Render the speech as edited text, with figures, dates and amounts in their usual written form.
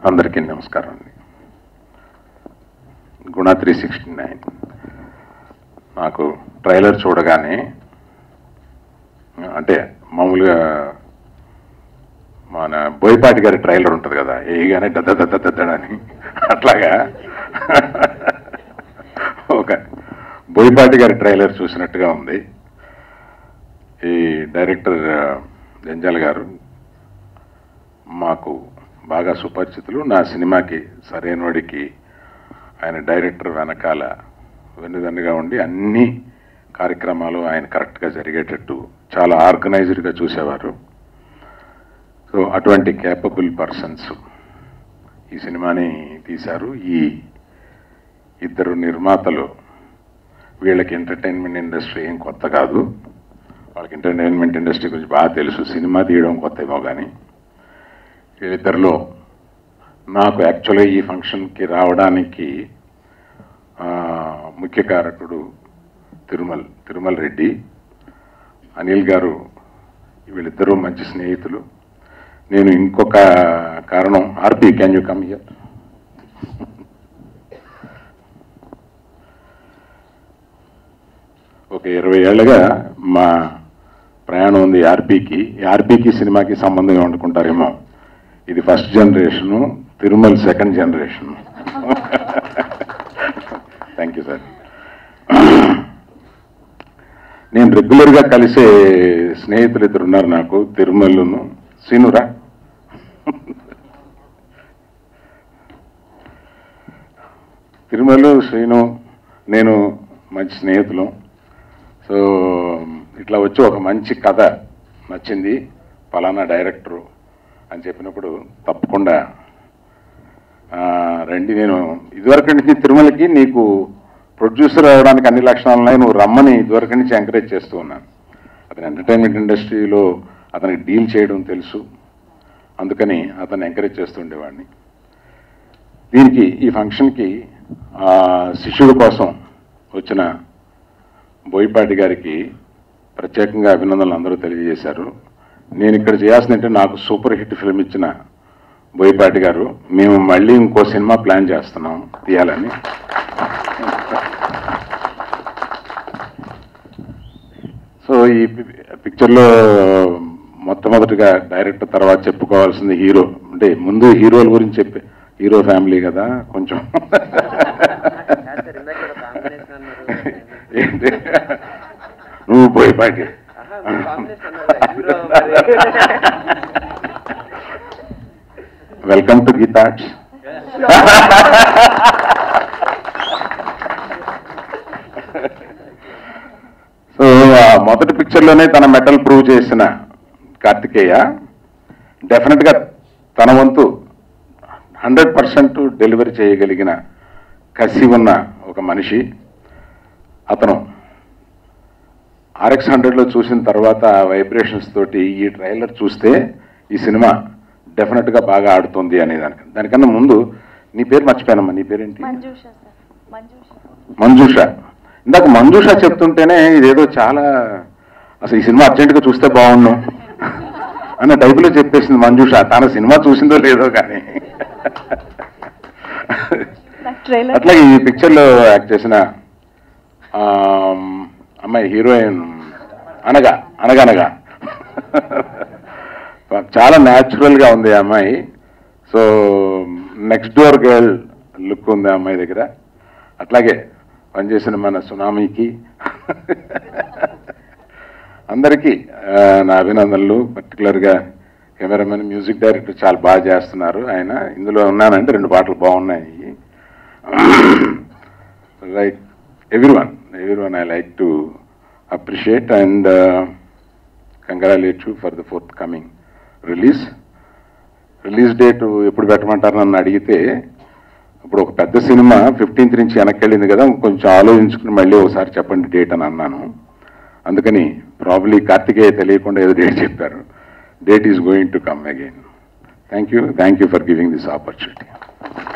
అందరికీ నమస్కారం అండి. గుణ 369 నాకు ట్రైలర్ చూడగానే అంటే మామూలుగా మన బోయపాటి గారి ట్రైలర్ ఉంటుంది కదా, ఏగానే దద్దని అట్లాగా ఒక బోయపాటి గారి ట్రైలర్ చూసినట్టుగా ఉంది. ఈ డైరెక్టర్ జంజాల్ గారు మాకు బాగా సుపరిచితులు. నా సినిమాకి సరైనవాడికి ఆయన డైరెక్టర్ వెనకాల వెన్నుదన్నుగా ఉండి అన్ని కార్యక్రమాలు ఆయన కరెక్ట్గా జరిగేటట్టు చాలా ఆర్గనైజ్డ్గా చూసేవారు. సో అటువంటి కేపబుల్ పర్సన్స్ ఈ సినిమాని తీశారు. ఈ ఇద్దరు నిర్మాతలు, వీళ్ళకి ఎంటర్టైన్మెంట్ ఇండస్ట్రీ ఏం కొత్త కాదు, వాళ్ళకి ఎంటర్టైన్మెంట్ ఇండస్ట్రీ గురించి బాగా తెలుసు. సినిమా తీయడం కొత్త ఏమో కానీ వీళ్ళిద్దరిలో నాకు యాక్చువల్గా ఈ ఫంక్షన్కి రావడానికి ముఖ్య కారకుడు తిరుమల రెడ్డి, అనిల్ గారు. వీళ్ళిద్దరూ మంచి స్నేహితులు. నేను ఇంకొక కారణం, RP can you come here? ఒక 20 ఏళ్ళగా మా ప్రయాణం ఉంది ఆర్పీకి. ఆర్పీకి సినిమాకి సంబంధం వండుకుంటారేమో. ఇది first generation, Tirumala second generation. Thank you sir. నేను రెగ్యులర్గా కలిసే స్నేహితులు ఇద్దరు ఉన్నారు నాకు, తిరుమలను శ్రీనురా. తిరుమల శ్రీను నేను మంచి స్నేహితులు. సో ఇట్లా వచ్చి ఒక మంచి కథ నచ్చింది, పలానా డైరెక్టరు అని చెప్పినప్పుడు తప్పకుండా రండి. నేను ఇదివరకు నుంచి తిరుమలకి నీకు ప్రొడ్యూసర్ అవ్వడానికి అన్ని లక్షణాలు ఉన్నాయి, నువ్వు రమ్మని ఇదివరకు నుంచి ఎంకరేజ్ చేస్తూ ఉన్నాను. అతను ఎంటర్టైన్మెంట్ ఇండస్ట్రీలో అతనికి డీల్ చేయడం తెలుసు, అందుకని అతను ఎంకరేజ్ చేస్తూ ఉండేవాడిని. దీనికి ఈ ఫంక్షన్కి శిష్యుడి కోసం వచ్చిన బోయపాటి గారికి ప్రత్యేకంగా అభినందనలు అందరూ తెలియజేశారు. నేను ఇక్కడ చేయాల్సిందంటే నాకు సూపర్ హిట్ ఫిల్మ్ ఇచ్చిన బోయపాటి గారు, మేము మళ్ళీ ఇంకో సినిమా ప్లాన్ చేస్తున్నాం తీయాలని. సో ఈ పిక్చర్లో మొట్టమొదటిగా డైరెక్టర్, తర్వాత చెప్పుకోవాల్సింది హీరో. అంటే ముందు హీరోల గురించి చెప్పి, హీరో ఫ్యామిలీ కదా కొంచెం. ఏంటి నువ్వు Boyapati? Welcome to Geetha. So మొదటి పిక్చర్లోనే తన మెటల్ ప్రూవ్ చేసిన కార్తికేయ డెఫినెట్గా తన వంతు 100% డెలివరీ చేయగలిగిన కసి ఉన్న ఒక మనిషి. అతను RX100లో చూసిన తర్వాత వైబ్రేషన్స్ తోటి ఈ ట్రైలర్ చూస్తే ఈ సినిమా డెఫినెట్గా బాగా ఆడుతుంది అనేదానికి. దానికన్నా ముందు నీ పేరు మర్చిపోయానమ్మా, నీ పేరేంటి? మంజుష. ఇందాక మంజుష చెప్తుంటేనే ఇదేదో చాలా, అసలు ఈ సినిమా అర్జెంటుగా చూస్తే బాగుండు అన్న టైపులో చెప్పేసింది మంజుష. తన సినిమా చూసిందో లేదో కానీ. అట్లాగే ఈ పిక్చర్లో యాక్ట్ చేసిన అమ్మాయి హీరోయిన్ అనగా చాలా న్యాచురల్గా ఉంది ఆ అమ్మాయి. So next door girl look ఉంది ఆ అమ్మాయి దగ్గర. అట్లాగే పనిచేసిన మన సునామీకి అందరికీ నా అభినందనలు. పర్టికులర్గా కెమెరామెన్, మ్యూజిక్ డైరెక్టర్ చాలా బాగా చేస్తున్నారు ఆయన. ఇందులో ఉన్నానంటే 2 పాటలు బాగున్నాయి. Like everyone I like to appreciate and congratulate you for the forthcoming release date. ఎప్పుడు పెట్టమంటారు నన్ను అడిగితే, ఇప్పుడు ఒక పెద్ద సినిమా 15th నుంచి వెనక్కి వెళ్ళింది కదా, కొంచెం ఆలోచించుకుని మళ్ళీ ఒకసారి చెప్పండి డేట్ అని అన్నాను. అందుకని ప్రాబ్లీ కార్తికేయ తెలియకుండా ఏదో డేట్ చెప్పారు. Date is going to come again. Thank you for giving this opportunity.